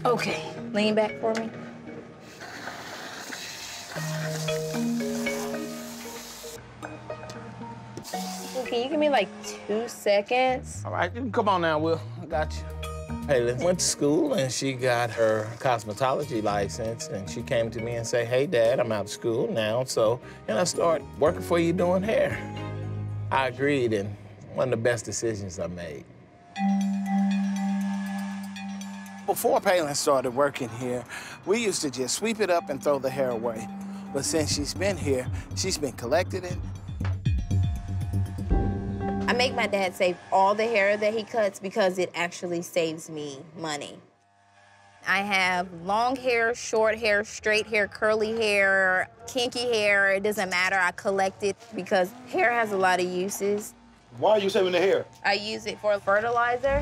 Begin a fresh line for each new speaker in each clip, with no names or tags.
Okay, lean back for me. Can you give me like 2 seconds?
All right, you can come on now, Will. I got you. Pelin went to school and she got her cosmetology license, and she came to me and said, hey, Dad, I'm out of school now, so can I start working for you doing hair? I agreed, and one of the best decisions I made. Before Pelin started working here, we used to just sweep it up and throw the hair away. But since she's been here, she's been collecting it.
I make my dad save all the hair that he cuts because it actually saves me money. I have long hair, short hair, straight hair, curly hair, kinky hair. It doesn't matter. I collect it because hair has a lot of uses.
Why are you saving the hair?
I use it for fertilizer.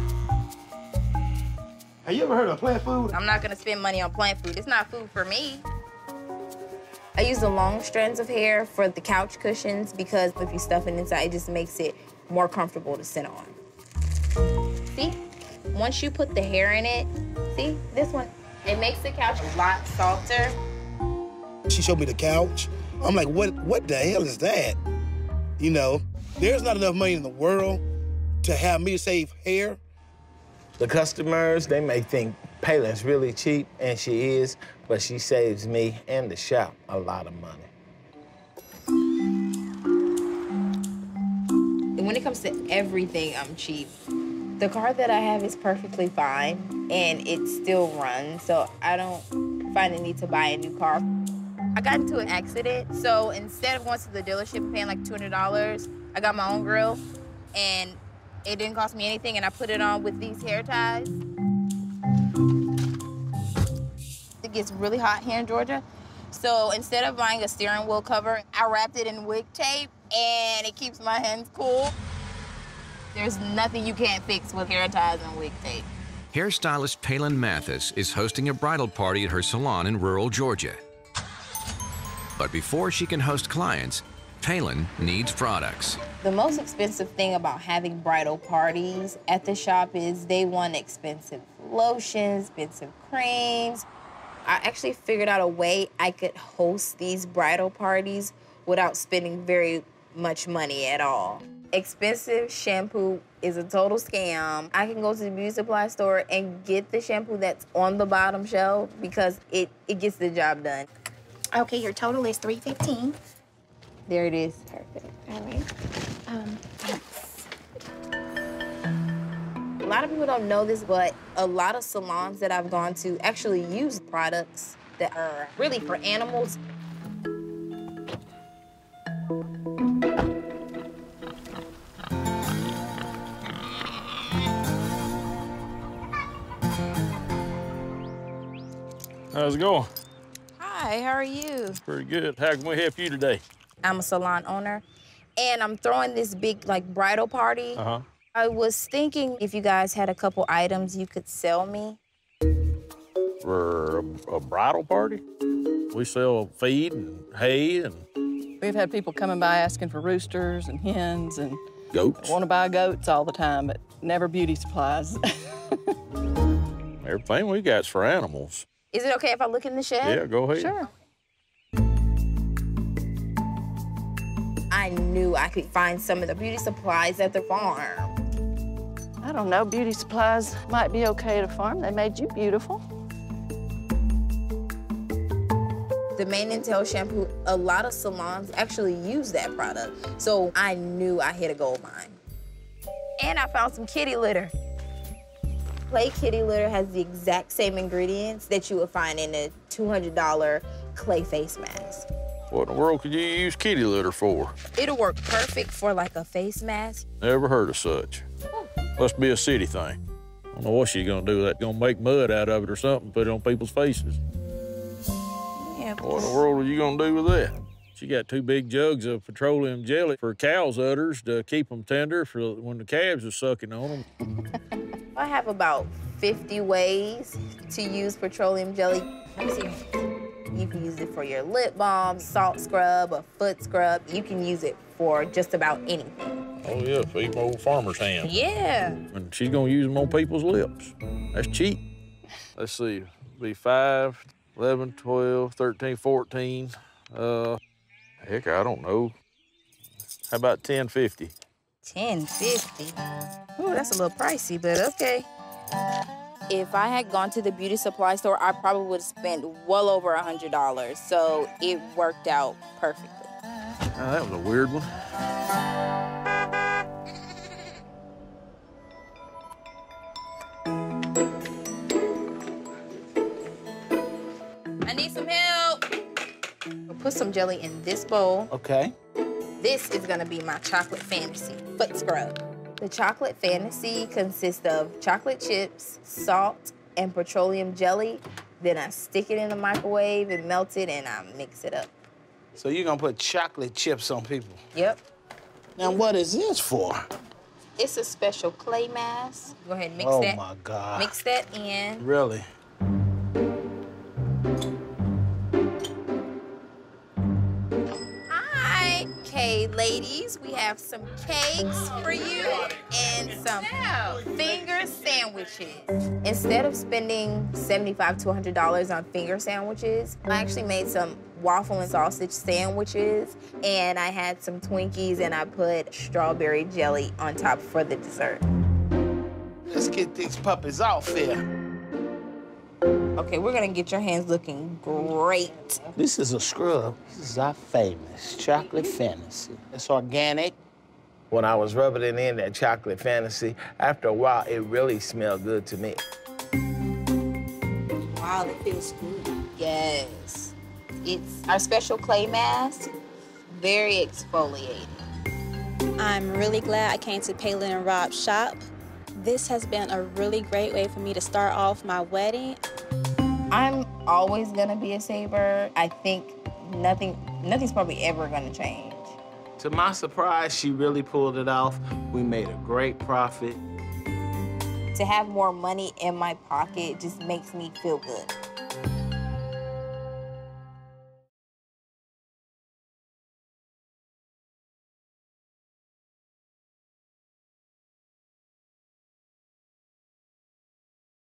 Have you ever heard of plant food?
I'm not gonna spend money on plant food. It's not food for me. I use the long strands of hair for the couch cushions because if you stuff it inside, it just makes it more comfortable to sit on. See? Once you put the hair in it, see, this one, it makes the couch a lot softer.
She showed me the couch. I'm like, what the hell is that? You know, there's not enough money in the world to have me save hair.
The customers, they may think Pelin's really cheap, and she is, but she saves me and the shop a lot of money.
When it comes to everything, I'm cheap. The car that I have is perfectly fine, and it still runs, so I don't find the need to buy a new car. I got into an accident, so instead of going to the dealership and paying like $200, I got my own grill, and it didn't cost me anything, and I put it on with these hair ties. It gets really hot here in Georgia, so instead of buying a steering wheel cover, I wrapped it in wig tape, and it keeps my hands cool. There's nothing you can't fix with hair ties and wig tape.
Hairstylist Pelin Mathis is hosting a bridal party at her salon in rural Georgia. But before she can host clients, Pelin needs products.
The most expensive thing about having bridal parties at the shop is they want expensive lotions, expensive creams. I actually figured out a way I could host these bridal parties without spending very much money at all. Expensive shampoo is a total scam. I can go to the beauty supply store and get the shampoo that's on the bottom shelf because it gets the job done.
Okay, your total is $315.
There it is. Perfect.
All right. Thanks.
A lot of people don't know this, but a lot of salons that I've gone to actually use products that are really for animals.
How's it going?
Hi, how are you?
Pretty good. How can we help you today?
I'm a salon owner, and I'm throwing this big, like, bridal party.
Uh-huh.
I was thinking if you guys had a couple items you could sell me.
For a bridal party? We sell feed and hay and...
We've had people coming by asking for roosters and hens and...
goats.
Want to buy goats all the time, but never beauty supplies.
Everything we got's for animals.
Is it okay if I look in the shed?
Yeah, go ahead.
Sure. I knew I could find some of the beauty supplies at the farm.
I don't know, beauty supplies might be okay at a farm. They made you beautiful.
The mane and tail shampoo, a lot of salons actually use that product. So I knew I hit a gold mine. And I found some kitty litter. Clay kitty litter has the exact same ingredients that you would find in a $200 clay face mask.
What in the world could you use kitty litter for?
It'll work perfect for like a face mask.
Never heard of such. Must be a city thing. I don't know what she's gonna do with that. Gonna make mud out of it or something, put it on people's faces.
Yeah.
What in the world are you gonna do with that? She got 2 big jugs of petroleum jelly for cows' udders to keep them tender for when the calves are sucking on them.
I have about 50 ways to use petroleum jelly. Let me see. You can use it for your lip balm, salt scrub, a foot scrub. You can use it for just about anything.
Oh, yeah, feed my old farmer's hands.
Yeah.
And she's gonna use them on people's lips. That's cheap. Let's see, be 5, 11, 12, 13, 14. Heck, I don't know. How about 10.50?
$10.50. Ooh, that's a little pricey, but okay. If I had gone to the beauty supply store, I probably would have spent well over $100. So it worked out perfectly.
That was a weird one.
I need some help. We'll put some jelly in this bowl.
Okay.
This is gonna be my chocolate fantasy foot scrub. The chocolate fantasy consists of chocolate chips, salt, and petroleum jelly. Then I stick it in the microwave and melt it, and I mix it up.
So you're gonna put chocolate chips on people?
Yep.
Now what is this for?
It's a special clay mask. Go ahead and mix that.
Oh my God.
Mix that in.
Really?
Hi, okay, ladies. We have some cakes for you and some finger sandwiches. Instead of spending $75 to $100 on finger sandwiches, I actually made some waffle and sausage sandwiches, and I had some Twinkies, and I put strawberry jelly on top for the dessert.
Let's get these puppies off here.
Okay, we're gonna get your hands looking great.
This is a scrub. This is our famous chocolate fantasy. It's organic. When I was rubbing it in, that chocolate fantasy, after a while, it really smelled good to me.
Wow, it feels good. Yes. It's our special clay mask, very exfoliating.
I'm really glad I came to Pelin and Rob's shop. This has been a really great way for me to start off my wedding.
I'm always gonna be a saver. I think nothing's probably ever gonna change.
To my surprise, she really pulled it off. We made a great profit.
To have more money in my pocket just makes me feel good.